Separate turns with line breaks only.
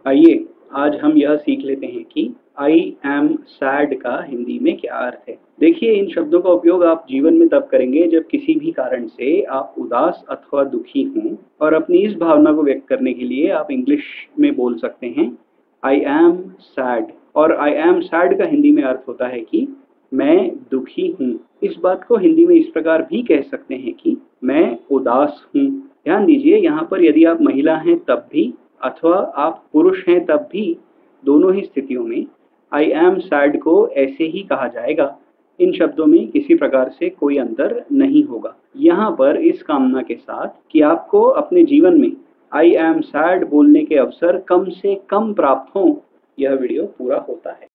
आइए आज हम यह सीख लेते हैं कि आई एम सैड का हिंदी में क्या अर्थ है। देखिए, इन शब्दों का उपयोग आप जीवन में तब करेंगे जब किसी भी कारण से आप उदास अथवा दुखी हों, और अपनी इस भावना को व्यक्त करने के लिए आप इंग्लिश में बोल सकते हैं आई एम सैड। और आई एम सैड का हिंदी में अर्थ होता है कि मैं दुखी हूँ। इस बात को हिंदी में इस प्रकार भी कह सकते हैं कि मैं उदास हूँ। ध्यान दीजिए, यहाँ पर यदि आप महिला हैं तब भी अथवा आप पुरुष हैं तब भी, दोनों ही स्थितियों में आई एम सैड को ऐसे ही कहा जाएगा। इन शब्दों में किसी प्रकार से कोई अंतर नहीं होगा। यहाँ पर इस कामना के साथ कि आपको अपने जीवन में आई एम सैड बोलने के अवसर कम से कम प्राप्त हों, यह वीडियो पूरा होता है।